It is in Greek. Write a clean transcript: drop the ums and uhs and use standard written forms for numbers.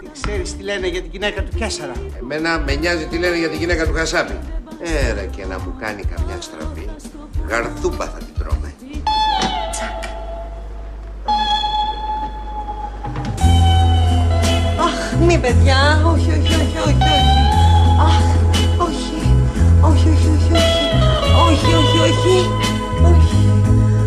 Ξέρεις τι λένε για την γυναίκα του Κέσσαρα. Εμένα με νοιάζει τι λένε για την γυναίκα του Χασάπη. Έρα και να μου κάνει καμιά στραβή, γαρδούμπα θα την τρώμε. Αχ, μη παιδιά, όχι, όχι.